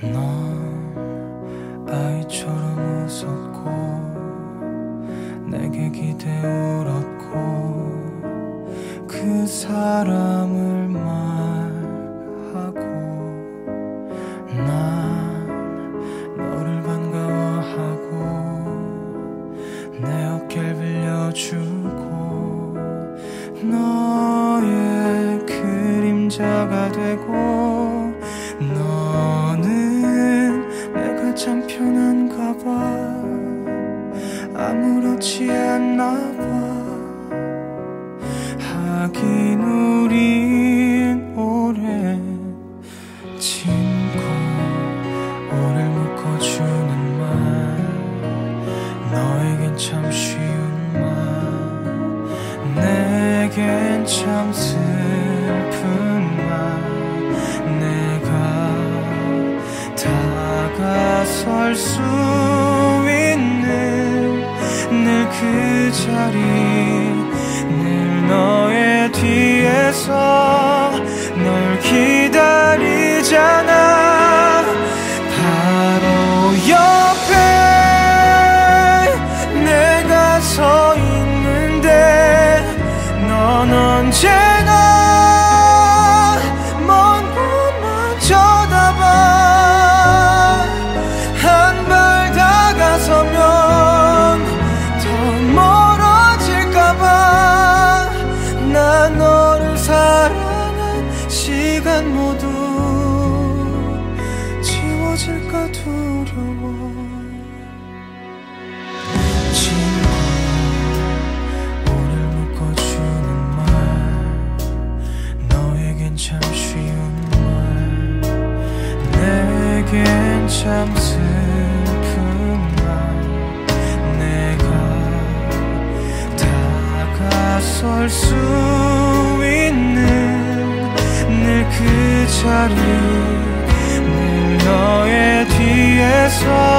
넌 아이처럼 웃었고 내게 기대 울었고 그 사람을 말하고 난 너를 반가워하고 내 어깨를 빌려주고 너의 그림자가 되고 너는 내가 참 편한가 봐 아무렇지 않나 봐 하긴 우린 오래 친구 오늘 묶어주는 말 너에겐 참 쉬운 말 내겐 참 슬픈 말 내가 다가설 수 있는 늘 그 자리 늘 너의 뒤에서 널 기다리잖아 바로 옆에 내가 서 있는데 넌 언제나 먼 곳만 쳐다봐 한 발 다가서면 더 멀어질까봐 난 너를 사랑한 시간 모두 지워질까 두려워 친구 오늘 묶어주는 말 너에겐 참 쉬운 말 내겐 참 슬픈 말 내가 다가설 수 있는 늘 그 자리 늘 너의 뒤에서